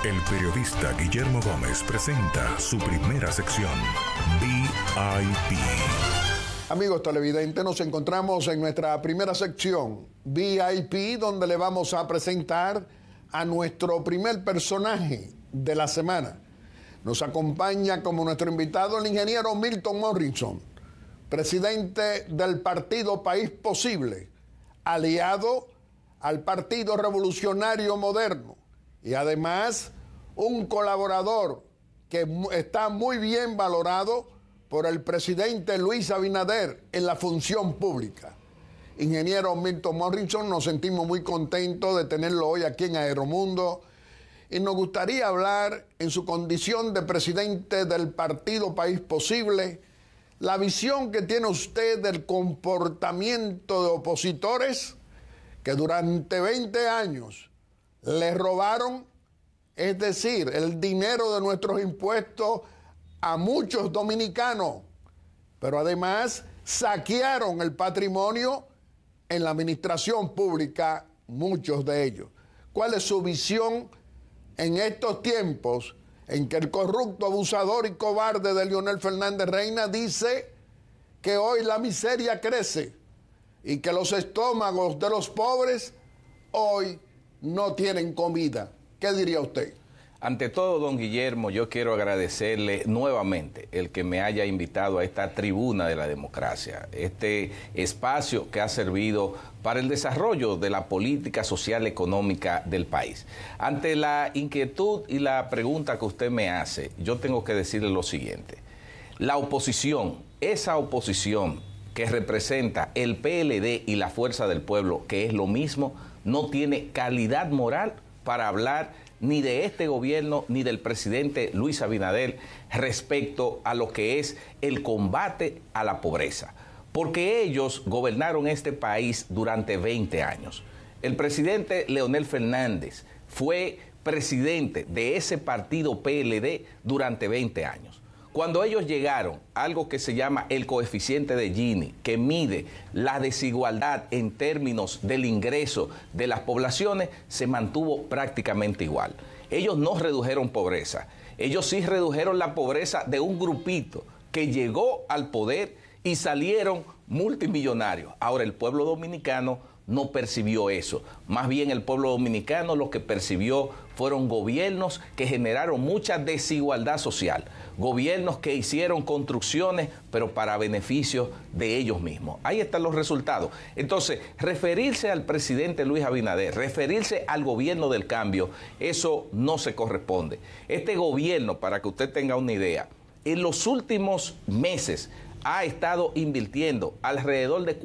El periodista Guillermo Gómez presenta su primera sección, VIP. Amigos televidentes, nos encontramos en nuestra primera sección, VIP, donde le vamos a presentar a nuestro primer personaje de la semana. Nos acompaña como nuestro invitado el ingeniero Milton Morrison, presidente del partido País Posible, aliado al Partido Revolucionario Moderno y además un colaborador que está muy bien valorado por el presidente Luis Abinader en la función pública. Ingeniero Milton Morrison, nos sentimos muy contentos de tenerlo hoy aquí en Aeromundo y nos gustaría hablar en su condición de presidente del partido País Posible, la visión que tiene usted del comportamiento de opositores que durante 20 años le robaron, es decir, el dinero de nuestros impuestos a muchos dominicanos, pero además saquearon el patrimonio en la administración pública, muchos de ellos. ¿Cuál es su visión en estos tiempos en que el corrupto, abusador y cobarde de Leonel Fernández Reina dice que hoy la miseria crece y que los estómagos de los pobres hoy no tienen comida? ¿Qué diría usted? Ante todo, don Guillermo, yo quiero agradecerle nuevamente el que me haya invitado a esta tribuna de la democracia, este espacio que ha servido para el desarrollo de la política social económica del país. Ante la inquietud y la pregunta que usted me hace, yo tengo que decirle lo siguiente. La oposición, esa oposición que representa el PLD y la Fuerza del Pueblo, que es lo mismo, no tiene calidad moral para hablar ni de este gobierno ni del presidente Luis Abinader respecto a lo que es el combate a la pobreza. Porque ellos gobernaron este país durante 20 años. El presidente Leonel Fernández fue presidente de ese partido PLD durante 20 años. Cuando ellos llegaron a algo que se llama el coeficiente de Gini, que mide la desigualdad en términos del ingreso de las poblaciones, se mantuvo prácticamente igual. Ellos no redujeron pobreza, ellos sí redujeron la pobreza de un grupito que llegó al poder y salieron multimillonarios. Ahora el pueblo dominicano no percibió eso. Más bien el pueblo dominicano lo que percibió fueron gobiernos que generaron mucha desigualdad social, gobiernos que hicieron construcciones pero para beneficio de ellos mismos. Ahí están los resultados. Entonces, referirse al presidente Luis Abinader, referirse al gobierno del cambio, eso no se corresponde. Este gobierno, para que usted tenga una idea, en los últimos meses ha estado invirtiendo alrededor de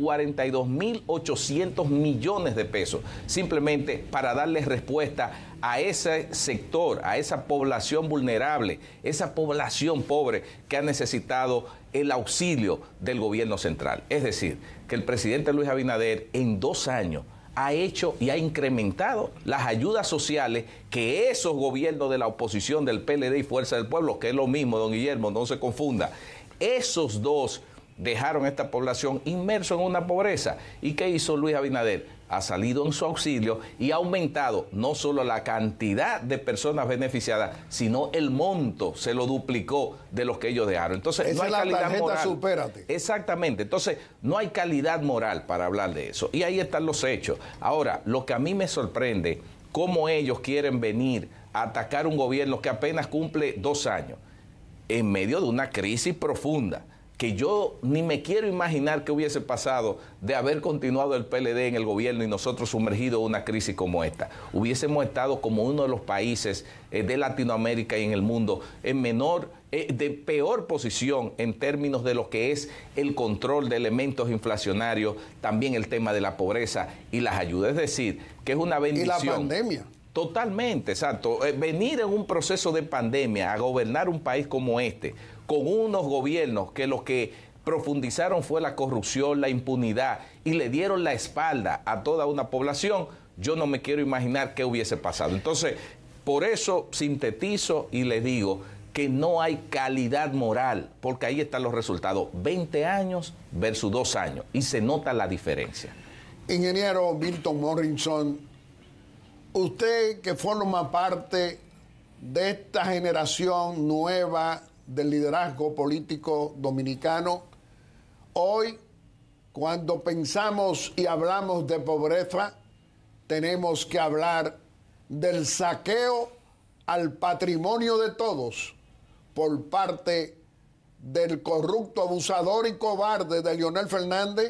42.800 millones de pesos, simplemente para darle respuesta a ese sector, a esa población vulnerable, esa población pobre que ha necesitado el auxilio del gobierno central. Es decir, que el presidente Luis Abinader en 2 años ha hecho y ha incrementado las ayudas sociales que esos gobiernos de la oposición del PLD y Fuerza del Pueblo, que es lo mismo, don Guillermo, no se confunda, esos dos dejaron a esta población inmerso en una pobreza. ¿Y qué hizo Luis Abinader? Ha salido en su auxilio y ha aumentado no solo la cantidad de personas beneficiadas, sino el monto, se lo duplicó de los que ellos dejaron. Entonces, no hay calidad moral. Supérate. Exactamente. Entonces, no hay calidad moral para hablar de eso. Y ahí están los hechos. Ahora, lo que a mí me sorprende, cómo ellos quieren venir a atacar un gobierno que apenas cumple 2 años, en medio de una crisis profunda, que yo ni me quiero imaginar qué hubiese pasado de haber continuado el PLD en el gobierno y nosotros sumergidos en una crisis como esta. Hubiésemos estado como uno de los países de Latinoamérica y en el mundo de peor posición en términos de lo que es el control de elementos inflacionarios, también el tema de la pobreza y las ayudas. Es decir, que es una bendición. Y la pandemia. Totalmente, exacto. Venir en un proceso de pandemia a gobernar un país como este, con unos gobiernos que lo que profundizaron fue la corrupción, la impunidad y le dieron la espalda a toda una población, yo no me quiero imaginar qué hubiese pasado. Entonces, por eso sintetizo y le digo que no hay calidad moral, porque ahí están los resultados, 20 años versus 2 años, y se nota la diferencia. Ingeniero Milton Morrison, usted que forma parte de esta generación nueva del liderazgo político dominicano. Hoy, cuando pensamos y hablamos de pobreza, tenemos que hablar del saqueo al patrimonio de todos por parte del corrupto, abusador y cobarde de Leonel Fernández,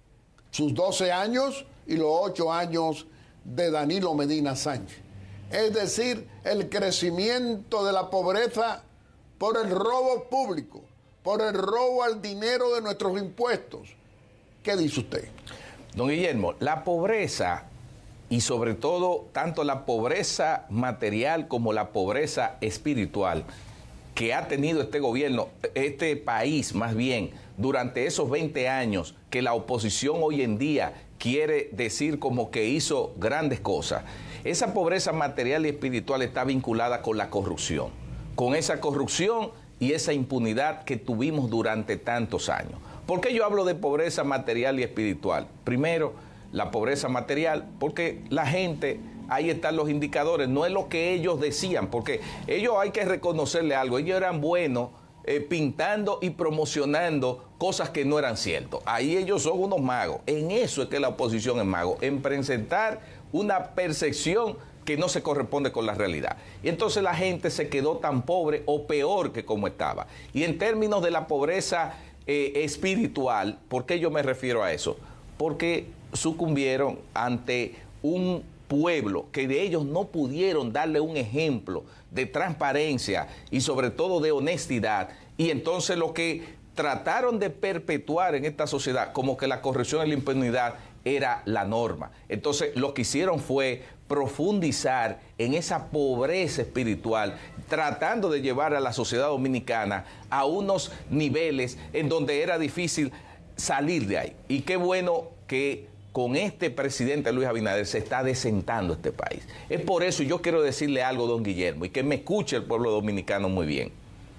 sus 12 años y los 8 años de Danilo Medina Sánchez. Es decir, el crecimiento de la pobreza por el robo público, por el robo al dinero de nuestros impuestos. ¿Qué dice usted? Don Guillermo, la pobreza, y sobre todo tanto la pobreza material como la pobreza espiritual que ha tenido este gobierno, este país más bien, durante esos 20 años que la oposición hoy en día quiere decir como que hizo grandes cosas, esa pobreza material y espiritual está vinculada con la corrupción, con esa corrupción y esa impunidad que tuvimos durante tantos años. ¿Por qué yo hablo de pobreza material y espiritual? Primero, la pobreza material, porque la gente, ahí están los indicadores, no es lo que ellos decían, porque ellos hay que reconocerle algo, ellos eran buenos pintando y promocionando cosas que no eran ciertas. Ahí ellos son unos magos, en eso es que la oposición es mago, en presentar una percepción que no se corresponde con la realidad. Y entonces la gente se quedó tan pobre o peor que como estaba. Y en términos de la pobreza espiritual, ¿por qué yo me refiero a eso? Porque sucumbieron ante un pueblo que de ellos no pudieron darle un ejemplo de transparencia y sobre todo de honestidad. Y entonces lo que trataron de perpetuar en esta sociedad, como que la corrupción y la impunidad era la norma. Entonces lo que hicieron fue profundizar en esa pobreza espiritual, tratando de llevar a la sociedad dominicana a unos niveles en donde era difícil salir de ahí. Y qué bueno que con este presidente Luis Abinader se está desentando este país. Es por eso yo quiero decirle algo, don Guillermo, y que me escuche el pueblo dominicano muy bien.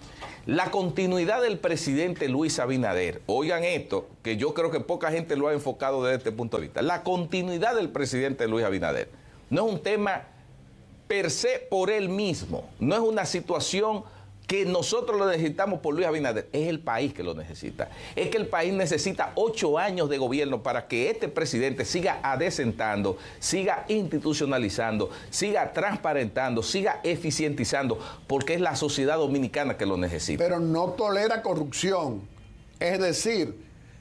La continuidad del presidente Luis Abinader, oigan esto, que yo creo que poca gente lo ha enfocado desde este punto de vista. La continuidad del presidente Luis Abinader no es un tema per se por él mismo, no es una situación que nosotros lo necesitamos por Luis Abinader, es el país que lo necesita. Es que el país necesita 8 años de gobierno para que este presidente siga adecentando, siga institucionalizando, siga transparentando, siga eficientizando, porque es la sociedad dominicana que lo necesita. Pero no tolera corrupción. Es decir,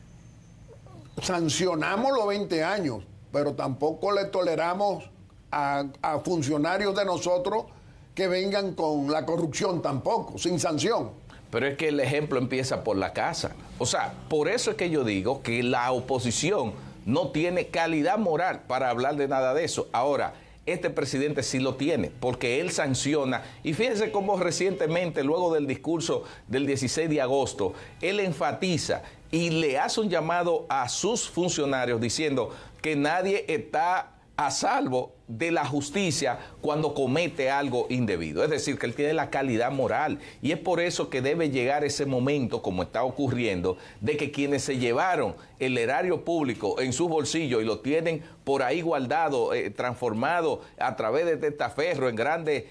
sancionamos los 20 años, pero tampoco le toleramos a funcionarios de nosotros que vengan con la corrupción tampoco, sin sanción. Pero es que el ejemplo empieza por la casa. O sea, por eso es que yo digo que la oposición no tiene calidad moral para hablar de nada de eso. Ahora, este presidente sí lo tiene, porque él sanciona. Y fíjense cómo recientemente, luego del discurso del 16 de agosto, él enfatiza y le hace un llamado a sus funcionarios diciendo que nadie está a salvo de la justicia cuando comete algo indebido. Es decir, que él tiene la calidad moral. Y es por eso que debe llegar ese momento, como está ocurriendo, de que quienes se llevaron el erario público en sus bolsillos y lo tienen por ahí guardado, transformado a través de testaferro en grandes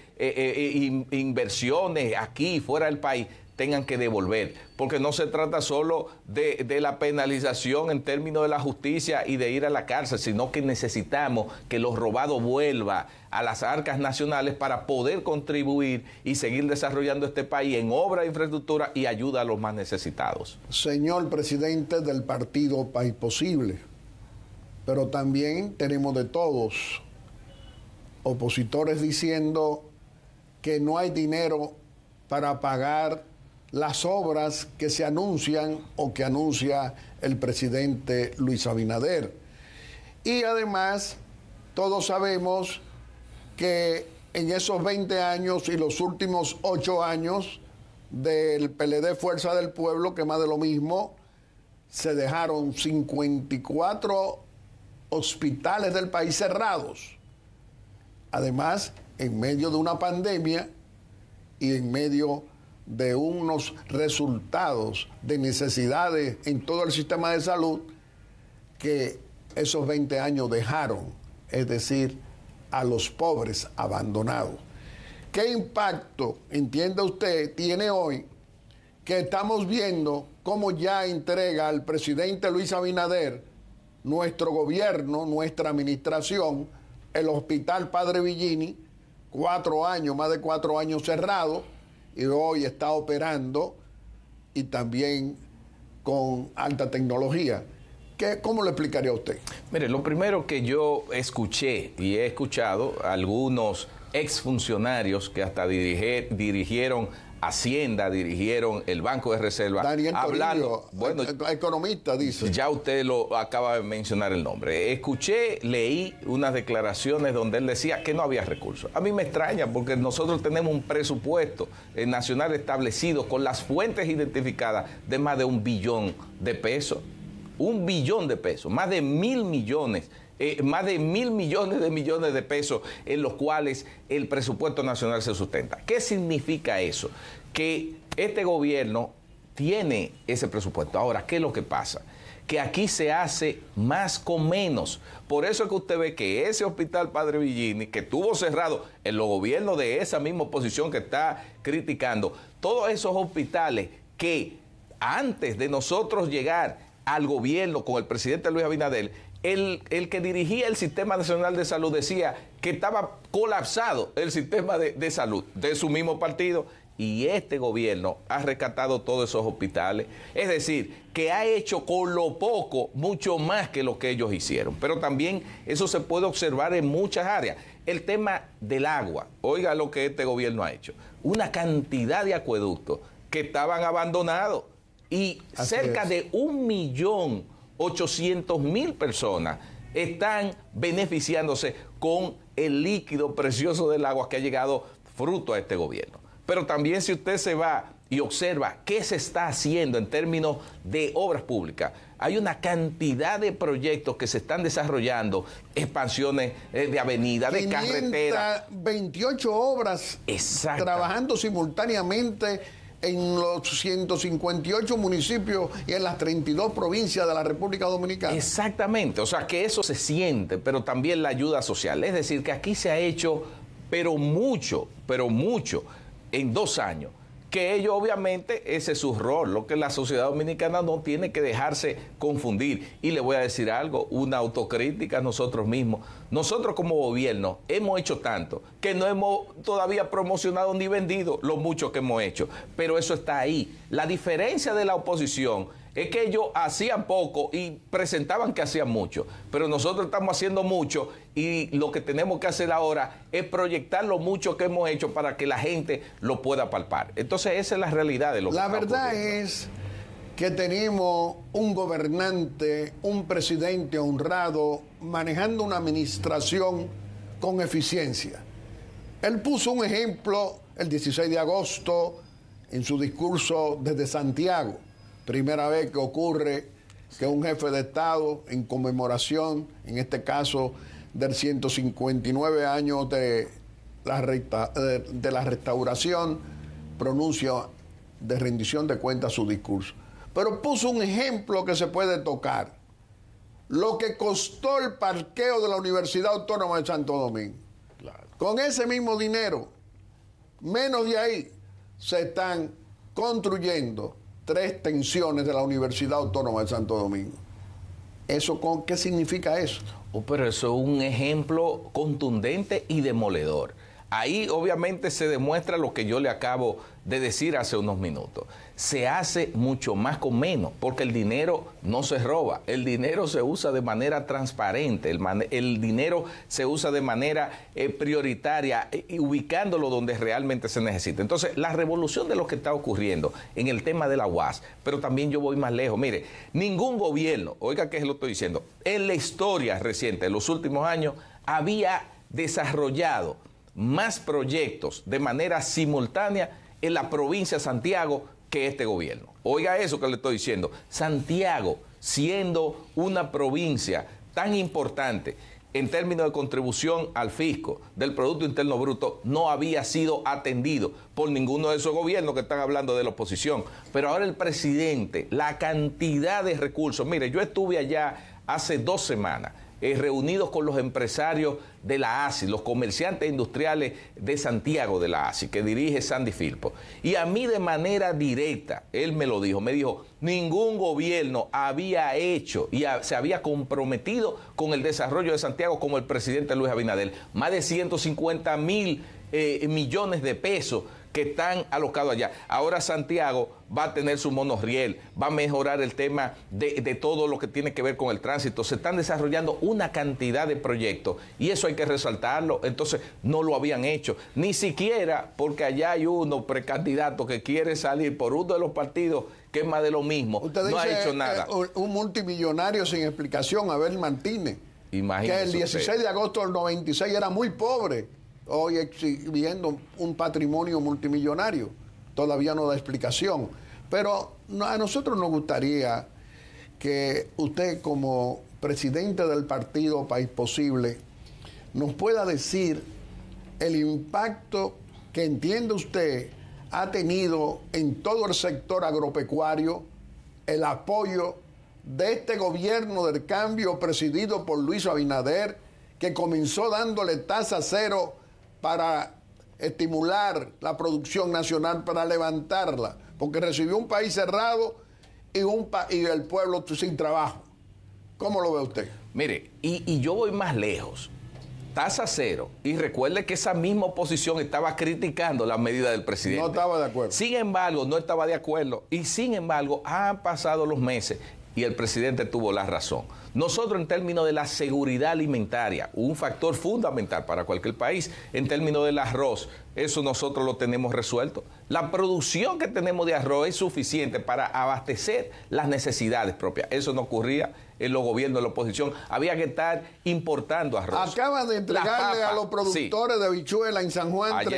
inversiones aquí y fuera del país, tengan que devolver, porque no se trata solo de la penalización en términos de la justicia y de ir a la cárcel, sino que necesitamos que lo robado vuelva a las arcas nacionales para poder contribuir y seguir desarrollando este país en obra de infraestructura y ayuda a los más necesitados. Señor presidente del partido País Posible, pero también tenemos de todos, opositores diciendo que no hay dinero para pagar las obras que se anuncian o que anuncia el presidente Luis Abinader. Y además, todos sabemos que en esos 20 años y los últimos 8 años del PLD Fuerza del Pueblo, que más de lo mismo, se dejaron 54 hospitales del país cerrados. Además, en medio de una pandemia y en medio de unos resultados de necesidades en todo el sistema de salud que esos 20 años dejaron, es decir, a los pobres abandonados. ¿Qué impacto, entiende usted, tiene hoy que estamos viendo cómo ya entrega al presidente Luis Abinader, nuestro gobierno, nuestra administración, el Hospital Padre Villini, 4 años, más de 4 años cerrado, y hoy está operando y también con alta tecnología? ¿Cómo le explicaría a usted? Mire, lo primero que yo escuché y he escuchado algunos exfuncionarios que hasta dirigieron Hacienda, dirigieron el Banco de Reserva. Daniel hablando, Toribio, bueno, economista, dice. Ya usted lo acaba de mencionar el nombre. Escuché, leí unas declaraciones donde él decía que no había recursos. A mí me extraña porque nosotros tenemos un presupuesto nacional establecido con las fuentes identificadas de más de $1 billón. $1 billón, más de 1.000 millones. Más de 1.000 millones de pesos en los cuales el presupuesto nacional se sustenta. ¿Qué significa eso? Que este gobierno tiene ese presupuesto. Ahora, ¿qué es lo que pasa? Que aquí se hace más con menos. Por eso es que usted ve que ese Hospital Padre Villini, que estuvo cerrado en los gobiernos de esa misma oposición que está criticando, todos esos hospitales que antes de nosotros llegar al gobierno con el presidente Luis Abinader, el que dirigía el Sistema Nacional de Salud decía que estaba colapsado el sistema de salud de su mismo partido, y este gobierno ha rescatado todos esos hospitales. Es decir, que ha hecho con lo poco mucho más que lo que ellos hicieron. Pero también eso se puede observar en muchas áreas. El tema del agua, oiga lo que este gobierno ha hecho. Una cantidad de acueductos que estaban abandonados y cerca de 1.800.000 personas están beneficiándose con el líquido precioso del agua que ha llegado fruto a este gobierno. Pero también si usted se va y observa qué se está haciendo en términos de obras públicas, hay una cantidad de proyectos que se están desarrollando, expansiones de avenidas, de carreteras. 28 obras trabajando simultáneamente en los 158 municipios y en las 32 provincias de la República Dominicana. Exactamente, o sea que eso se siente, pero también la ayuda social. Es decir, que aquí se ha hecho, pero mucho, en 2 años. Que ellos obviamente, ese es su rol, lo que la sociedad dominicana no tiene que dejarse confundir. Y le voy a decir algo, una autocrítica a nosotros mismos. Nosotros como gobierno hemos hecho tanto que no hemos todavía promocionado ni vendido lo mucho que hemos hecho. Pero eso está ahí. La diferencia de la oposición es que ellos hacían poco y presentaban que hacían mucho, pero nosotros estamos haciendo mucho y lo que tenemos que hacer ahora es proyectar lo mucho que hemos hecho para que la gente lo pueda palpar. Entonces esa es la realidad de lo que está ocurriendo. La verdad es que tenemos un gobernante, un presidente honrado, manejando una administración con eficiencia. Él puso un ejemplo el 16 de agosto en su discurso desde Santiago. Primera vez que ocurre que un jefe de Estado, en conmemoración, en este caso, del 159 años de la restauración, pronuncia de rendición de cuentas su discurso. Pero puso un ejemplo que se puede tocar. Lo que costó el parqueo de la Universidad Autónoma de Santo Domingo. Claro. Con ese mismo dinero, menos de ahí, se están construyendo 3 extensiones de la Universidad Autónoma de Santo Domingo. ¿Qué significa eso? Pero eso es un ejemplo contundente y demoledor. Ahí obviamente se demuestra lo que yo le acabo de decir hace unos minutos. Se hace mucho más con menos, porque el dinero no se roba, el dinero se usa de manera transparente, el dinero se usa de manera prioritaria, ubicándolo donde realmente se necesita. Entonces, la revolución de lo que está ocurriendo en el tema de la UAS, pero también yo voy más lejos. Mire, ningún gobierno, oiga que lo estoy diciendo, en la historia reciente, en los últimos años, había desarrollado más proyectos de manera simultánea en la provincia de Santiago que este gobierno. Oiga eso que le estoy diciendo. Santiago, siendo una provincia tan importante en términos de contribución al fisco del Producto Interno Bruto, no había sido atendido por ninguno de esos gobiernos que están hablando de la oposición. Pero ahora el presidente, la cantidad de recursos. Mire, yo estuve allá hace 2 semanas reunidos con los empresarios de la ASI, los comerciantes industriales de Santiago de la ASI, que dirige Sandy Firpo. Y a mí de manera directa, él me lo dijo, ningún gobierno había hecho y se había comprometido con el desarrollo de Santiago como el presidente Luis Abinader. Más de 150.000 millones de pesos que están alocados allá. Ahora Santiago va a tener su monorriel, va a mejorar el tema de todo lo que tiene que ver con el tránsito. Se están desarrollando una cantidad de proyectos y eso hay que resaltarlo. Entonces no lo habían hecho, ni siquiera porque allá hay uno precandidato que quiere salir por uno de los partidos que es más de lo mismo. Usted no dice, ha hecho nada. Un multimillonario sin explicación, Abel Martínez, Imagínese que el 16 usted. de agosto del 96 era muy pobre, hoy exhibiendo un patrimonio multimillonario. Todavía no da explicación. Pero a nosotros nos gustaría que usted, como presidente del partido País Posible, nos pueda decir el impacto que entiende usted ha tenido en todo el sector agropecuario el apoyo de este gobierno del cambio presidido por Luis Abinader, que comenzó dándole tasa cero para estimular la producción nacional, para levantarla, porque recibió un país cerrado y el pueblo sin trabajo. ¿Cómo lo ve usted? Mire, y yo voy más lejos. Tasa cero. Y recuerde que esa misma oposición estaba criticando la medida del presidente. No estaba de acuerdo. Sin embargo, no estaba de acuerdo. Y sin embargo, han pasado los meses y el presidente tuvo la razón. Nosotros, en términos de la seguridad alimentaria, un factor fundamental para cualquier país, en términos del arroz, eso nosotros lo tenemos resuelto. La producción que tenemos de arroz es suficiente para abastecer las necesidades propias. Eso no ocurría en los gobiernos de la oposición. Había que estar importando arroz. Acaba de entregarle a los productores de habichuela en San Juan Allá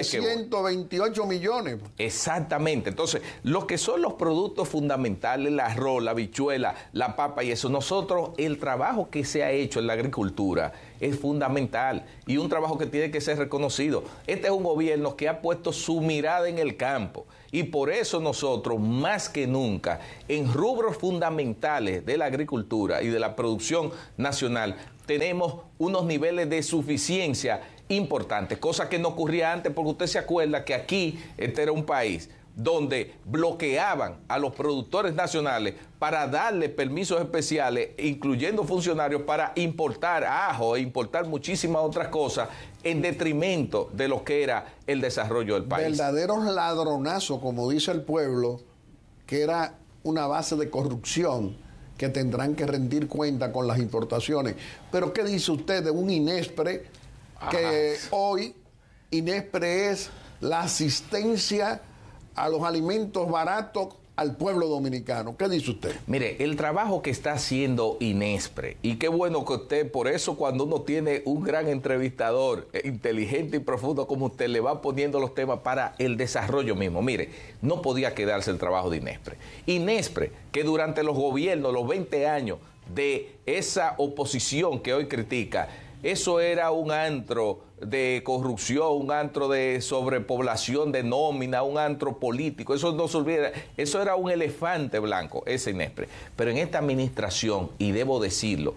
328 millones. Exactamente. Entonces, lo que son los productos fundamentales, el arroz, la habichuela, la papa y eso, nosotros, el trabajo que se ha hecho en la agricultura es fundamental y un trabajo que tiene que ser reconocido. Este es un gobierno que ha puesto su mirada en el campo y por eso nosotros, más que nunca, en rubros fundamentales de la agricultura y de la producción nacional, tenemos unos niveles de suficiencia importantes, cosa que no ocurría antes, porque usted se acuerda que aquí este era un país donde bloqueaban a los productores nacionales para darle permisos especiales, incluyendo funcionarios, para importar ajo e importar muchísimas otras cosas en detrimento de lo que era el desarrollo del país. Verdaderos ladronazos, como dice el pueblo, que era una base de corrupción que tendrán que rendir cuenta con las importaciones. Pero ¿qué dice usted de un INESPRE que hoy INESPRE es la asistencia a los alimentos baratos al pueblo dominicano? ¿Qué dice usted? Mire, el trabajo que está haciendo INESPRE, y qué bueno que usted, por eso cuando uno tiene un gran entrevistador, inteligente y profundo como usted, le va poniendo los temas para el desarrollo mismo. Mire, no podía quedarse el trabajo de INESPRE. INESPRE, que durante los gobiernos, los 20 años de esa oposición que hoy critica, eso era un antro de corrupción, un antro de sobrepoblación de nómina, un antro político. Eso no se olvida. Eso era un elefante blanco, ese INESPRE. Pero en esta administración, y debo decirlo,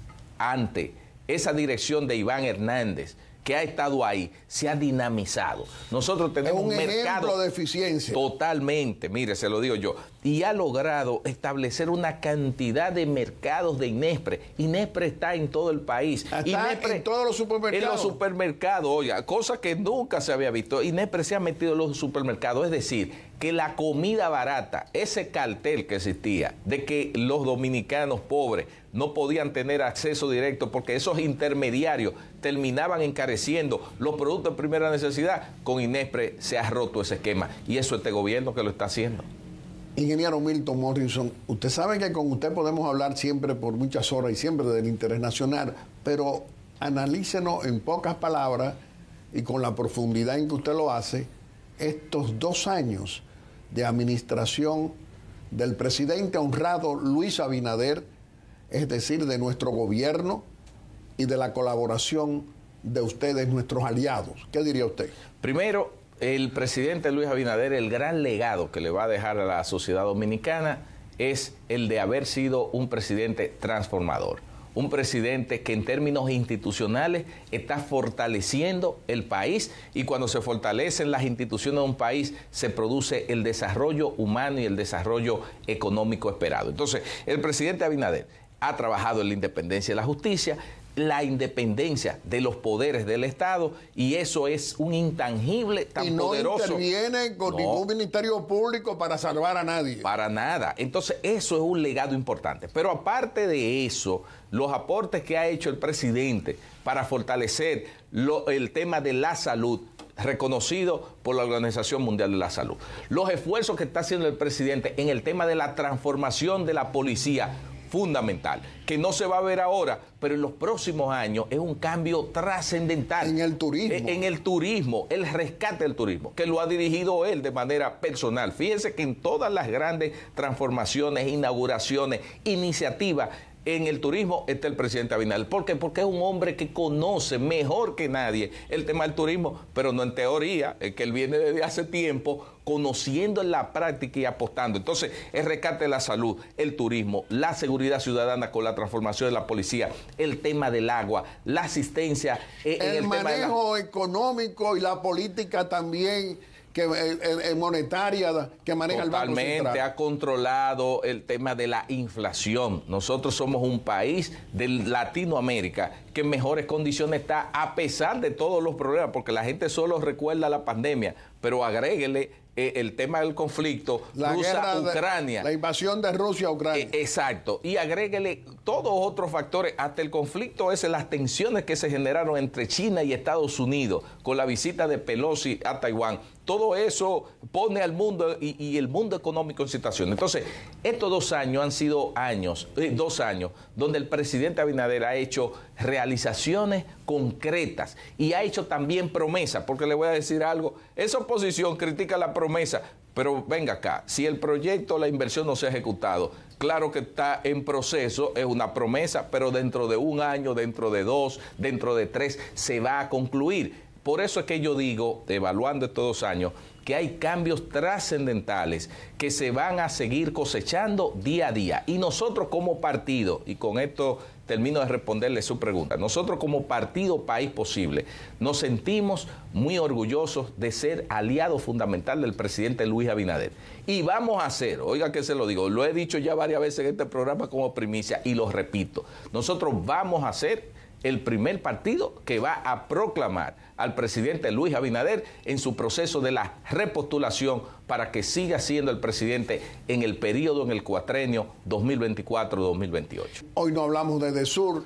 ante esa dirección de Iván Hernández, que ha estado ahí, se ha dinamizado. Nosotros tenemos un mercado de eficiencia. Totalmente, mire, se lo digo yo. Y ha logrado establecer una cantidad de mercados de INESPRE. INESPRE está en todo el país. Está INESPRE en todos los supermercados. En los supermercados, oiga, cosa que nunca se había visto. INESPRE se ha metido en los supermercados. Es decir, que la comida barata, ese cartel que existía de que los dominicanos pobres no podían tener acceso directo porque esos intermediarios terminaban encareciendo los productos de primera necesidad, con INESPRE se ha roto ese esquema. Y eso este gobierno que lo está haciendo. Ingeniero Milton Morrison, usted sabe que con usted podemos hablar siempre por muchas horas y siempre del interés nacional, pero analícenos en pocas palabras y con la profundidad en que usted lo hace, estos 2 años de administración del presidente honrado Luis Abinader, es decir, de nuestro gobierno y de la colaboración de ustedes, nuestros aliados. ¿Qué diría usted? Primero, el presidente Luis Abinader, el gran legado que le va a dejar a la sociedad dominicana es el de haber sido un presidente transformador. un presidente que en términos institucionales está fortaleciendo el país, y cuando se fortalecen las instituciones de un país se produce el desarrollo humano y el desarrollo económico esperado. Entonces, el presidente Abinader ha trabajado en la independencia de la justicia, la independencia de los poderes del Estado, y eso es un intangible tan poderoso. Y no interviene con ningún ministerio público para salvar a nadie. Para nada. Entonces, eso es un legado importante. Pero aparte de eso, los aportes que ha hecho el presidente para fortalecer el tema de la salud, reconocido por la Organización Mundial de la Salud. Los esfuerzos que está haciendo el presidente en el tema de la transformación de la policía, fundamental, que no se va a ver ahora, pero en los próximos años es un cambio trascendental. En el turismo. En el turismo, el rescate del turismo, que lo ha dirigido él de manera personal. Fíjense que en todas las grandes transformaciones, inauguraciones, iniciativas en el turismo está el presidente Abinader. ¿Por qué? Porque es un hombre que conoce mejor que nadie el tema del turismo, pero no en teoría, es que él viene desde hace tiempo conociendo en la práctica y apostando. Entonces, el rescate de la salud, el turismo, la seguridad ciudadana con la transformación de la policía, el tema del agua, la asistencia en el manejo económico y la política también monetaria que maneja el Banco Central. Totalmente ha controlado el tema de la inflación. Nosotros somos un país de Latinoamérica que en mejores condiciones está, a pesar de todos los problemas, porque la gente solo recuerda la pandemia, pero agréguele el tema del conflicto, Rusia-Ucrania. La invasión de Rusia a Ucrania. Exacto. Y agréguele todos otros factores, hasta el conflicto ese, las tensiones que se generaron entre China y Estados Unidos con la visita de Pelosi a Taiwán. Todo eso pone al mundo y el mundo económico en situación. Entonces, estos 2 años han sido 2 años donde el presidente Abinader ha hecho realizaciones concretas y ha hecho también promesas, porque le voy a decir algo, esa oposición critica la promesa, pero venga acá, si el proyecto, la inversión no se ha ejecutado, claro que está en proceso, es una promesa, pero dentro de 1 año, dentro de 2, dentro de 3, se va a concluir. Por eso es que yo digo, evaluando estos 2 años, que hay cambios trascendentales que se van a seguir cosechando día a día. Y nosotros como partido, y con esto termino de responderle su pregunta, nosotros como partido País Posible nos sentimos muy orgullosos de ser aliado fundamental del presidente Luis Abinader. Y vamos a hacer, oiga que se lo digo, lo he dicho ya varias veces en este programa como primicia y lo repito, nosotros vamos a hacer el primer partido que va a proclamar al presidente Luis Abinader en su proceso de la repostulación para que siga siendo el presidente en el periodo, en el cuatrenio 2024-2028. Hoy no hablamos de DESUR,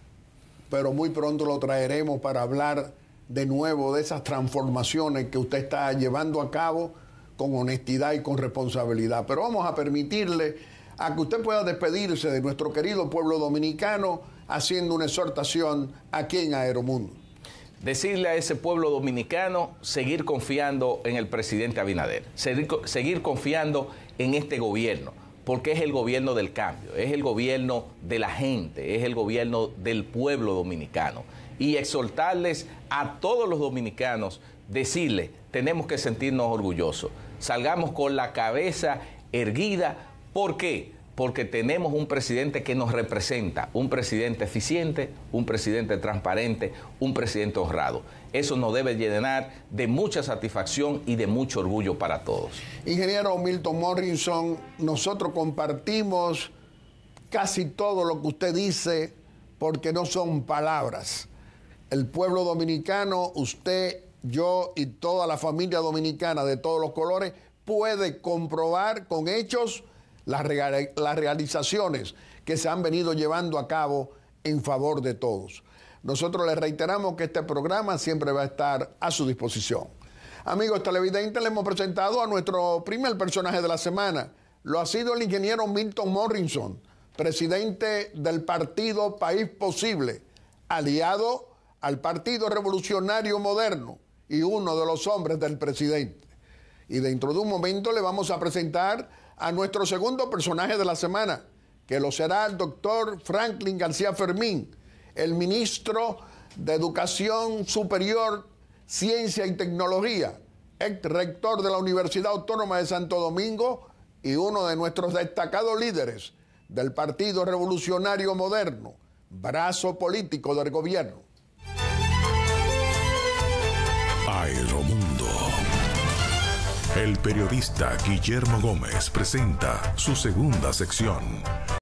pero muy pronto lo traeremos para hablar de nuevo de esas transformaciones que usted está llevando a cabo con honestidad y con responsabilidad. Pero vamos a permitirle a que usted pueda despedirse de nuestro querido pueblo dominicano haciendo una exhortación aquí en Aeromundo. Decirle a ese pueblo dominicano seguir confiando en el presidente Abinader, seguir confiando en este gobierno, porque es el gobierno del cambio, es el gobierno de la gente, es el gobierno del pueblo dominicano. Y exhortarles a todos los dominicanos, decirles, tenemos que sentirnos orgullosos, salgamos con la cabeza erguida. ¿Por qué? Porque tenemos un presidente que nos representa, un presidente eficiente, un presidente transparente, un presidente honrado. Eso nos debe llenar de mucha satisfacción y de mucho orgullo para todos. Ingeniero Milton Morrison, nosotros compartimos casi todo lo que usted dice porque no son palabras. El pueblo dominicano, usted, yo y toda la familia dominicana de todos los colores puede comprobar con hechos las realizaciones que se han venido llevando a cabo en favor de todos. Nosotros les reiteramos que este programa siempre va a estar a su disposición. Amigos televidentes, le hemos presentado a nuestro primer personaje de la semana. Lo ha sido el ingeniero Milton Morrison, presidente del partido País Posible, aliado al Partido Revolucionario Moderno y uno de los hombres del presidente. Y dentro de un momento le vamos a presentar a nuestro segundo personaje de la semana, que lo será el doctor Franklin García Fermín, el ministro de Educación Superior, Ciencia y Tecnología, ex rector de la Universidad Autónoma de Santo Domingo y uno de nuestros destacados líderes del Partido Revolucionario Moderno, brazo político del gobierno. Aeromundo. El periodista Guillermo Gómez presenta su segunda sección.